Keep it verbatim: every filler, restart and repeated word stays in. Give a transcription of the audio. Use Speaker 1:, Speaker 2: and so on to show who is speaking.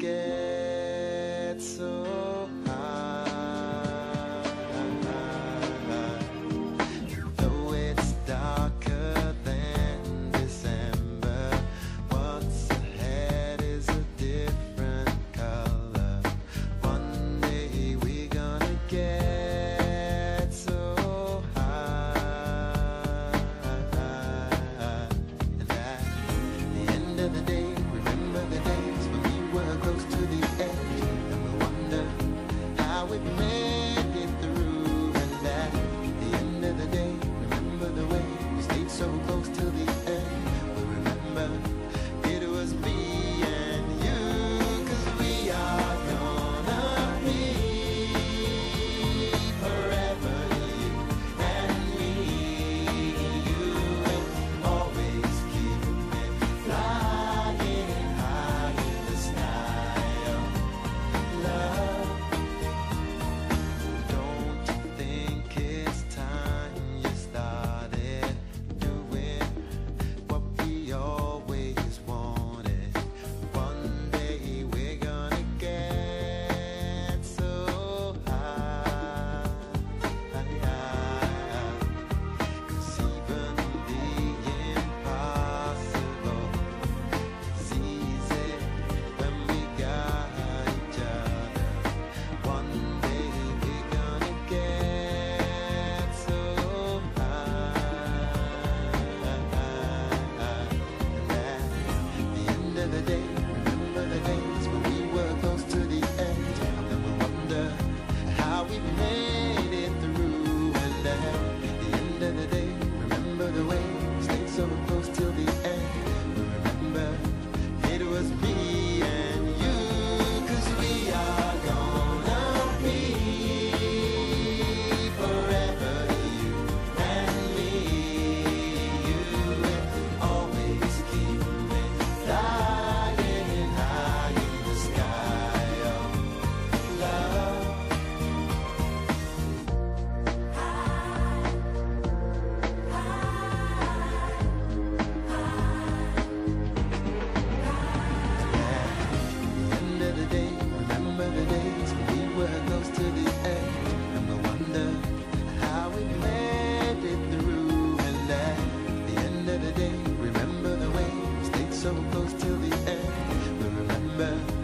Speaker 1: get so high. Though it's darker than December, what's ahead is a different color. One day we're gonna get so high. And at the end of the day, remember the days when we were close to the edge, and we wonder how we made it through. And at the end of the day, remember the way we stayed so close till the end. We remember it was me and you, 'cause we are gonna be forever, you and me. You will always keep me flying high in the sky of love. Don't you think it's time you started doing what we always wanted? One day we're gonna get so high. 'Cause even the impossible is easy when we got each other. One day we're gonna get so high. And at the end of the day, remember the days when we were close to the edge, and then we wonder how we made it through. And at the end of the day, remember the way we stayed so close till the end. We remember it was me and you, 'cause we are gonna be forever, you and me. You will always keep me flying high in the sky of love. At the end of the day, remember the days when we were close to the edge, and we wonder how we made it through. And at the end of the day, remember the way we stayed so close till the end. We remember